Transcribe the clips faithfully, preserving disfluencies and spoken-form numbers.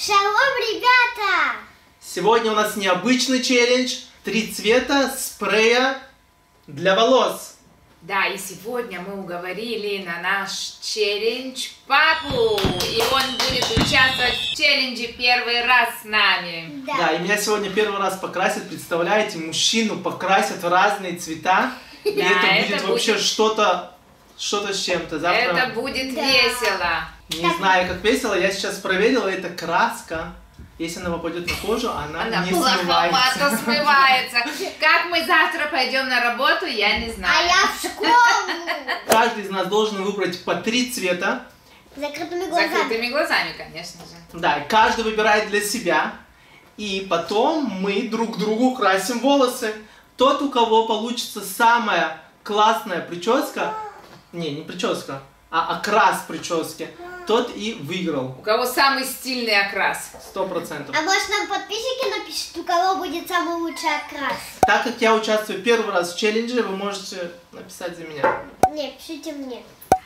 Шалом, ребята! Сегодня у нас необычный челлендж. Три цвета спрея для волос. Да, и сегодня мы уговорили на наш челлендж папу. И он будет участвовать в челлендже первый раз с нами. Да. Да, и меня сегодня первый раз покрасят. Представляете, мужчину покрасят в разные цвета. И Да, это, это будет будет- вообще что-то что-то с чем-то. Завтра Это будет Да. весело. не знаю, как весело. Я сейчас проверила, это краска. Если она попадет на кожу, она, Она не плоховато смывается. смывается. Как мы завтра пойдем на работу, я не А знаю. я в школу! Каждый из нас должен выбрать по три цвета. Закрытыми глазами. Закрытыми глазами, конечно же. Да, и каждый выбирает для себя. И потом мы друг другу красим волосы. Тот, у кого получится самая классная прическа, не, не прическа, а окрас прически, тот и выиграл. У кого самый стильный окрас? Сто процентов. А может нам подписчики напишут, у кого будет самый лучший окрас? Так как я участвую первый раз в челлендже, вы можете написать за меня. Не, пишите мне.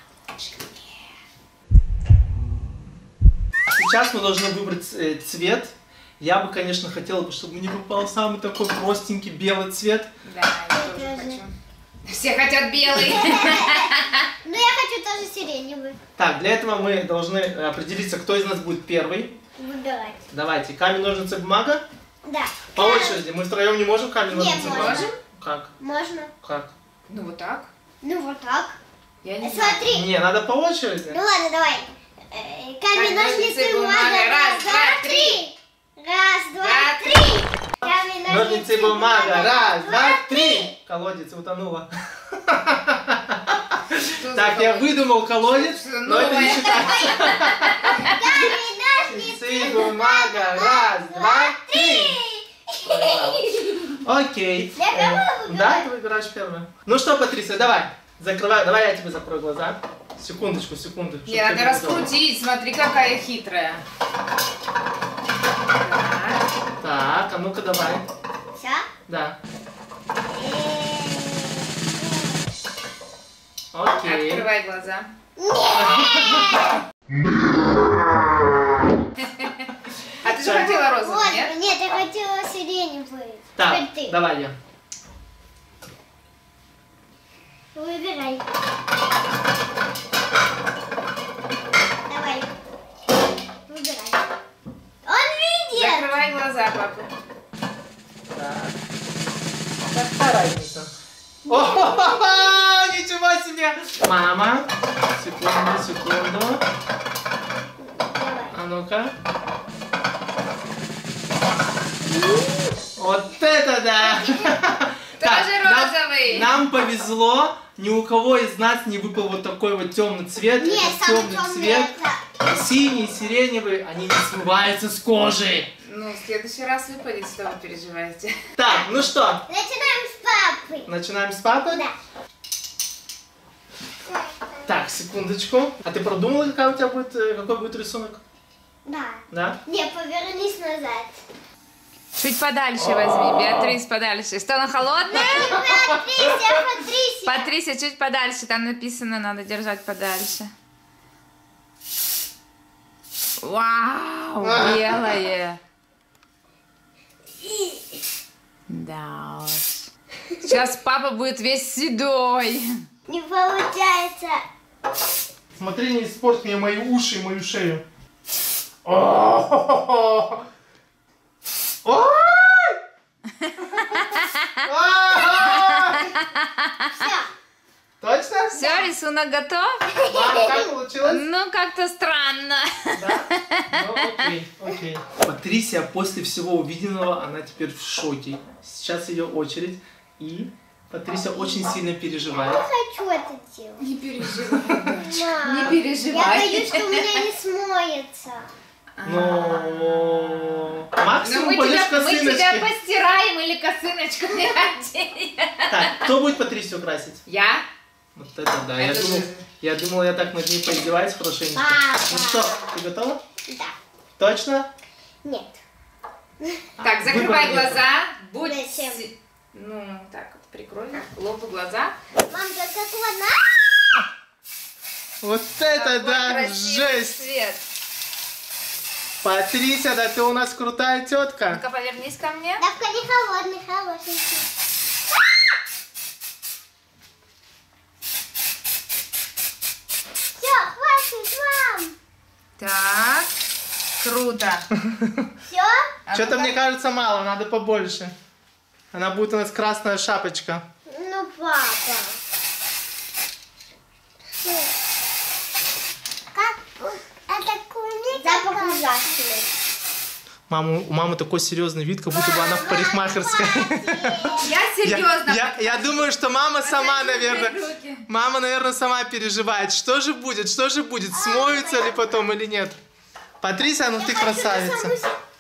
Сейчас мы должны выбрать э, цвет. Я бы, конечно, хотела бы, чтобы мне попал самый такой простенький белый цвет. Да, я тоже хочу. Все хотят белый. Ну я хочу тоже сиреневый Так, для этого мы должны определиться, кто из нас будет первый. выбирать. Давайте, камень, ножницы, бумага. Да. По очереди. Мы втроем не можем камень, Не, ножницы, бумага? можем. Как? Можно. Как? Ну вот так. Ну вот так. Я не знаю. Смотри. Не, надо по очереди. Ну ладно, давай. Э, Камень, Камень, ножницы, ножницы, бумага. бумага. Раз, два, три. Раз, два, Два, три. Камень, Ножницы, бумага. Раз, два, три. Колодец утонула. Что за Так, я колодец? выдумал колодец, Что-то но это не новое. считается. Камень, ножницы, Ножницы, бумага. Раз, два, три. Окей. Я первая Э, выбираю? Да, ты выбираешь первую. Ну что, Патриция, давай. Закрывай, давай я тебе закрою глаза. Секундочку, секунду. чтоб Не, надо тебе было удобно. раскрутить, смотри, какая хитрая. Так. Так, а ну-ка давай. Все? Да. Окей. Открывай глаза. А ты же Так. хотела розовый, Вот, нет? нет, я хотела сиреневый. Так, Теперь ты. давай я. Выбирай. Давай. Выбирай. Он видит. Закрывай глаза, папа. Так. Какая разница? О, ничего себе! Мама, секунду, секунду. Давай. А ну-ка. Вот это да! Так, Тоже нам- розовый. Нам повезло, ни у кого из нас не выпал вот такой вот темный цвет. Нет, Это самый темный темный цвет. это. Синий, сиреневый, они не смываются с кожи. Ну, в следующий раз выпадет, что вы переживаете. Так, ну что, Начинаем с папы. начинаем с папы? Да. Так, секундочку. А ты продумала, какая у тебя будет, э, какой будет рисунок? Да. Да? Не, повернись назад. Чуть подальше возьми, Беатрис, подальше. Что, она холодная? Патрисия, Патрисия. Патрисия, чуть подальше, там написано, надо держать подальше. Вау, белое. Да уж. Сейчас папа будет весь седой. Не получается. Смотри, не испорть мне мои уши и мою шею. О! Ой! Все. Точно? Все, рисунок готов? Мама, как получилось? Ну, как-то странно. Да? Ну, окей, окей. Патрисия после всего увиденного, она теперь в шоке. Сейчас ее очередь. И Патрисия очень сильно переживает. Я хочу это делать. Не переживай. Мам, Не переживай. Я боюсь, что у меня не смоется. Но Ну, максимум мы пойдешь тебя, мы тебя косыночкой. постираем или косыночками оденем. Так, кто будет Патрисию красить? Я? Вот это да. Я Это думал, же- я думал, я так над ней поиздеваюсь хорошенько. Папа. Ну что, ты готова? Да. Точно? Нет. Так, закрывай Выбора нет. глаза. Будь... Зачем? си- Ну, так вот, прикрой лоб и глаза. Мам, как она? Вот это Какой да, красивый жесть! цвет. Патрисия, да ты у нас крутая тетка. Ну-ка, повернись ко мне. Давка не холодный, хорошенький. Все, хватит, мам. Так, круто. Все? А Что-то ну-ка. мне кажется мало, надо побольше. Она будет у нас красная шапочка. Ну, папа. Как? Это кумик? Запах ужасный. Мама, у мамы такой серьезный вид, как будто бы она в парикмахерской. Я серьезно. Я, я, я думаю, что мама сама, Посмотри на наверное, свои руки. мама, наверное, сама переживает. Что же будет, что же будет, смоется ли потом или нет. Патрисия, ну ты красавица.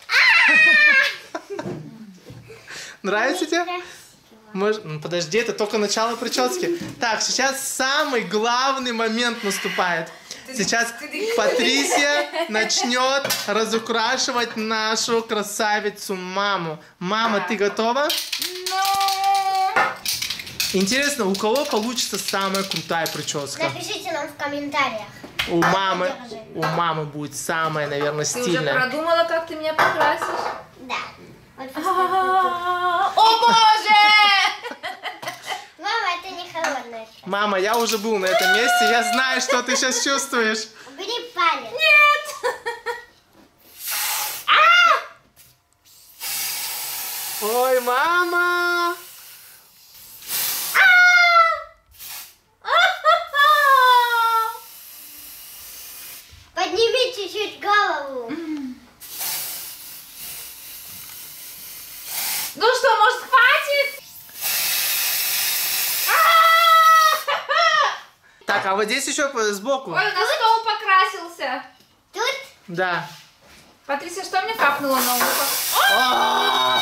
Нравится тебе? Может, ну, подожди, это только начало прически. Так, сейчас самый главный момент наступает. Сейчас Патрисия начнет разукрашивать нашу красавицу маму. Мама, ты готова? Ну, Интересно, у кого получится самая крутая прическа? Напишите нам в комментариях. У мамы, у мамы будет самая, наверное, ты уже стильная. продумала, как ты меня покрасишь? Да. Вот посмотри. О боже! Мама, это не холодная. Мама, я уже был на этом месте, я знаю, что ты сейчас чувствуешь. Убери палец. Нет! Ой, мама! Подними чуть-чуть голову. Ну что, может, хватит? Так, а вот здесь еще по- сбоку. Ой, у нас стол покрасился. Тут Да. Патрисия, что мне капнуло на ухо? А!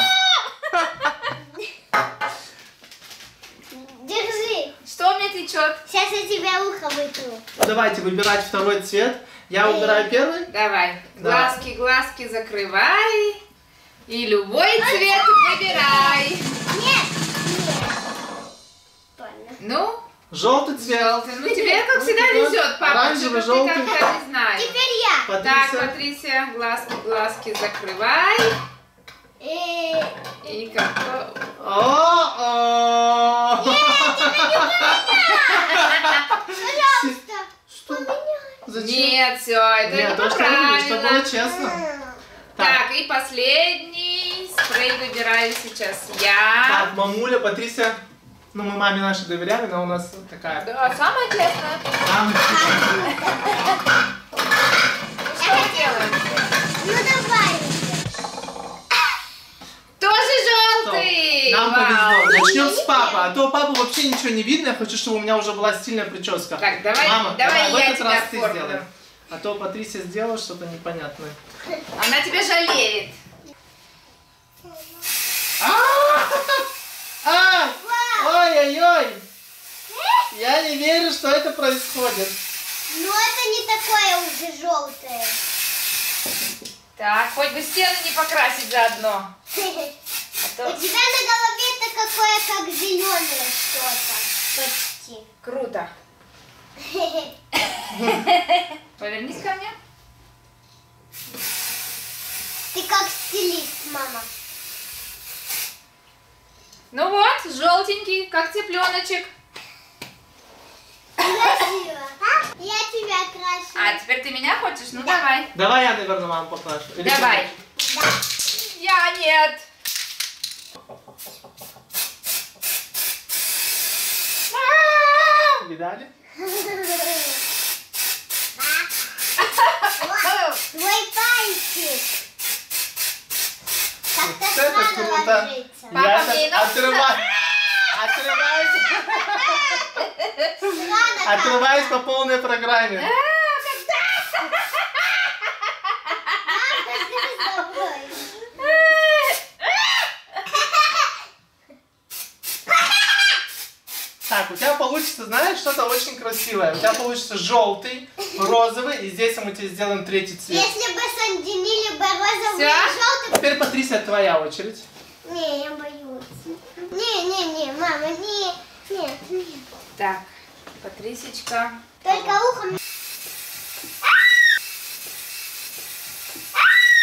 держи. Что у меня течет? Сейчас я тебе ухо вытру. Давайте выбирать второй цвет. Я выбираю первый. Давай. Да. Глазки, глазки закрывай. И любой цвет выбирай. Нет. Нет. Больно. Ну, Желтый цвет. желтый. Ну, тебе, как всегда, везет, папа. Оранжевый, Что-то ты желтый. как-то не знаю. Теперь я. Так, Патрисия. Патрисия, глазки, глазки закрывай. Э, И как-то... О-о! Пожалуйста. Что? Поменяй. Зачем? Нет, все, это Нет, не то, что было, что было правильно. честно. Так, и последний спрей выбираю сейчас я. Так, мамуля, Патрисия. Ну, мы маме нашей доверяли, но у нас вот такая. Да, самое честное. Мама. Что мы делаем? Ну давай. Тоже желтый. Нам Вау. повезло. Начнем с папы, а то папы вообще ничего не видно. Я хочу, чтобы у меня уже была стильная прическа. Так, давай, Мама, давай в я этот тебя раз ты оформлю. сделай. А то Патрисия сделала что-то непонятное. Она тебя жалеет. А! Ой-ой-ой! Я не верю, что это происходит. Ну это не такое уже желтое. Так, хоть бы стены не покрасить заодно. У А то... тебя на голове-то какое как зеленое что-то. Почти. Круто. Повернись ко мне. Ты как стилист, мама. Ну вот, желтенький, как цыпленочек. Красиво. Я тебя крашу. А теперь ты меня хочешь? Ну Да. давай. Давай я, наверное, маму покрашу. Или Давай. Я нет. ты? Видали? Твой пальчик. Как-то Вот это странно круто. ложится. Папа, Я мне сейчас ногти отрываюсь. Отрываюсь. Странно как. Отрываюсь по полной программе. Мама, что с тобой? Так, у тебя получится, знаешь, что-то очень красивое. У тебя получится желтый, розовый, и здесь мы тебе сделаем третий цвет. Если бы соединили бы розовый и Всё? желтый... Теперь, Патрисия, твоя очередь. Не, я боюсь. Не, не, не, мама, не. Нет, нет. Так, Патрисечка. Только ухом...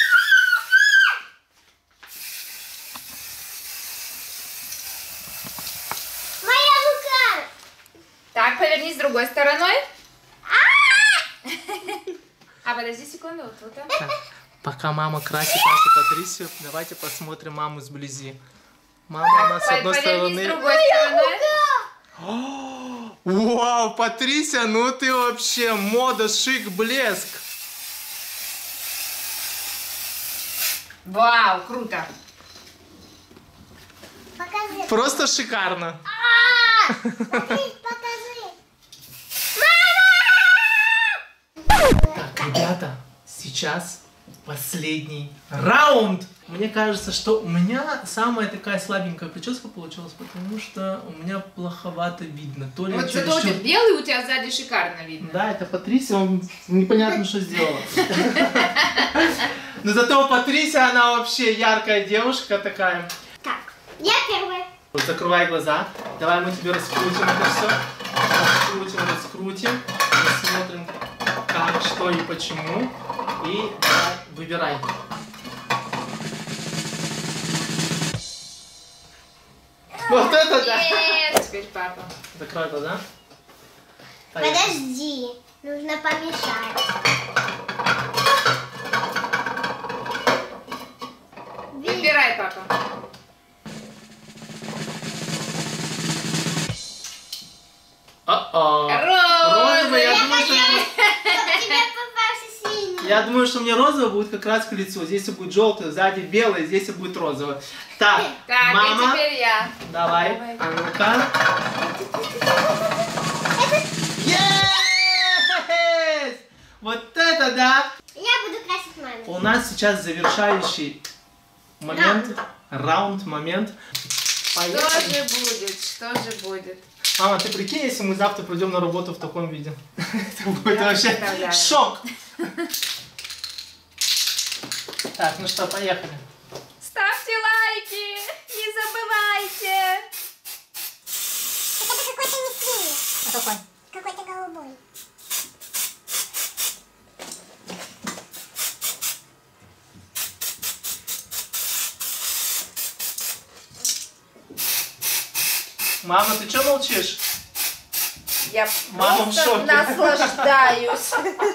другой стороной. А, подожди секунду, вот, вот так. Так, пока мама красит нашу Патрисию, давайте посмотрим маму сблизи. Мама, она с одной Поверни стороны... с другой стороны. О, вау, Патрисия, ну ты вообще мода, шик, блеск. Вау, круто. Покажи. Просто шикарно. А, покажи. Так, ребята, сейчас последний раунд. Мне кажется, что у меня самая такая слабенькая прическа получилась, потому что у меня плоховато видно. То ли Вот через зато у тебя чё- белый, у тебя сзади шикарно видно. Да, это Патрисия, он непонятно, что сделала. Но зато Патрисия, она вообще яркая девушка такая. Так, я первая. Закрывай глаза. Давай мы тебе раскрутим это все. Раскрутим, раскрутим. Посмотрим, как, что и почему. И давай, выбирай. Вот это да! Yes, теперь папа. Закрой глаза. Поехали. Подожди, нужно помешать. Выбирай, папа. О-о. Розовый. Я думаю, что... Чтобы тебе попался синий. Я думаю, что мне розовый будет как раз к лицу. Здесь будет желтый, сзади белый, здесь будет розовый. Так, Так, мама, и теперь я. давай, Давай. а ну-ка. Yes! Вот это да! Я буду красить маму. У нас сейчас завершающий момент, раунд, момент. Что Поехали. же будет? Что же будет? Мама, ты прикинь, если мы завтра придем на работу в таком виде? Это будет Я вообще представляю. шок. Так, ну что, поехали. Ставьте лайки! Не забывайте! Это какой-то не синий. А какой? Какой-то голубой. Мама, ты что молчишь? Я Мама в просто шоке. наслаждаюсь.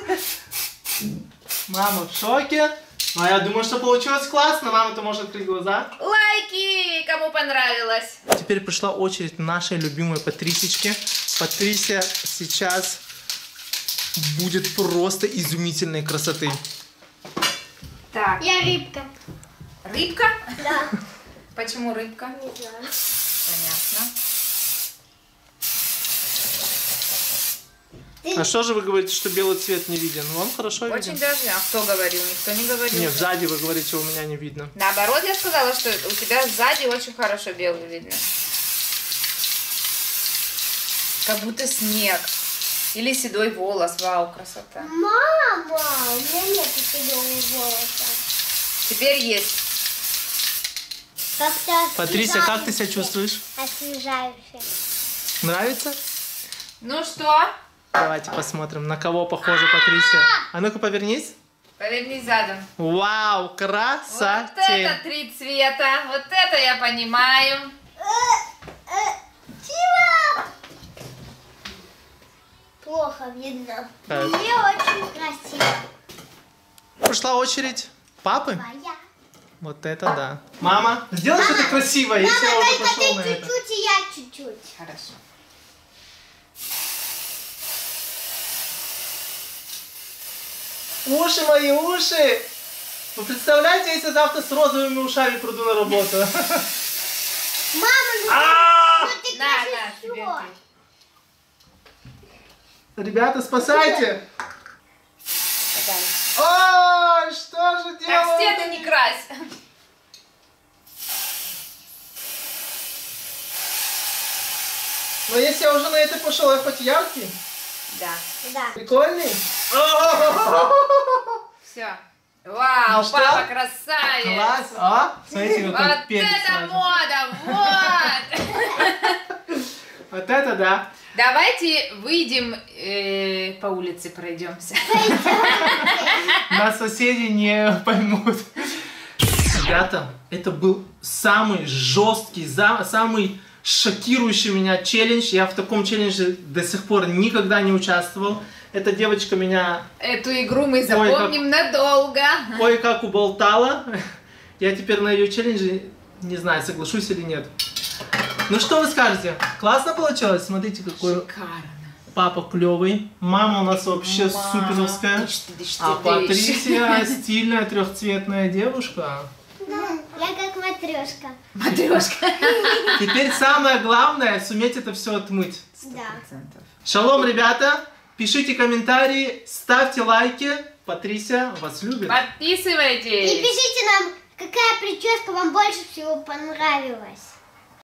Мама в шоке. Ну, я думаю, что получилось классно. Мама, ты можешь открыть глаза. Лайки, кому понравилось. Теперь пришла очередь нашей любимой Патрисечки. Патрисия сейчас будет просто изумительной красоты. Так, Я рыбка. рыбка? Да. Почему рыбка? Не знаю. Понятно. А что же вы говорите, что белый цвет не виден? Вам хорошо Очень виден? даже. А кто говорил? Никто не говорил. Нет, сзади вы говорите, у меня не видно. Наоборот, я сказала, что у тебя сзади очень хорошо белый видно. Как будто снег. Или седой волос. Вау, красота. Мама, у меня нет седого волоса. Теперь есть. Как-то Патрисия, как ты себя освежающее. чувствуешь? Освежающее. Нравится? Ну что? Давайте посмотрим, на кого похожа Патрисия. А ну-ка повернись. Повернись задом. Вау, Вот красотень. это три цвета. Вот это я понимаю. Чего? Плохо видно. Так. Мне очень красиво. Пришла очередь папы. Моя. Вот это да. Мама, сделай что-то красивое, если я Мама, уже только пошел на ты это. чуть-чуть, и я чуть-чуть. Хорошо. Уши мои, уши! Вы представляете, если завтра с розовыми ушами приду на работу? Мама, ну, А! ну ты На, на, красишь тебе всё. ты. Ребята, спасайте! Подай. Ой, что же Так делать? стены не крась. Но если я уже на это пошел, я хоть яркий, Да. Да. прикольный. Все. Вау, Ну что? папа красавец. Класс, а? Смотрите, Вот какой перец это смажен. мода, вот. Вот это да. Давайте выйдем э, по улице, пройдемся. Нас соседи не поймут. Ребята, это был самый жесткий, за- самый шокирующий меня челлендж. Я в таком челлендже до сих пор никогда не участвовал. Эта девочка меня... Эту игру мы запомним Ой, как... надолго. Ой, как уболтала. Я теперь на ее челлендже не знаю, соглашусь или нет. Ну что вы скажете? Классно получилось? Смотрите, какой Шикарно. Папа клевый. Мама у нас вообще Мама. суперовская. Дышь, дышь, а Патрисия стильная трехцветная девушка. Я как матрешка. Матрешка. Теперь самое главное суметь это все отмыть. Да. Шалом, ребята. Пишите комментарии, ставьте лайки. Патрисия вас любит. Подписывайтесь. И пишите нам, какая прическа вам больше всего понравилась.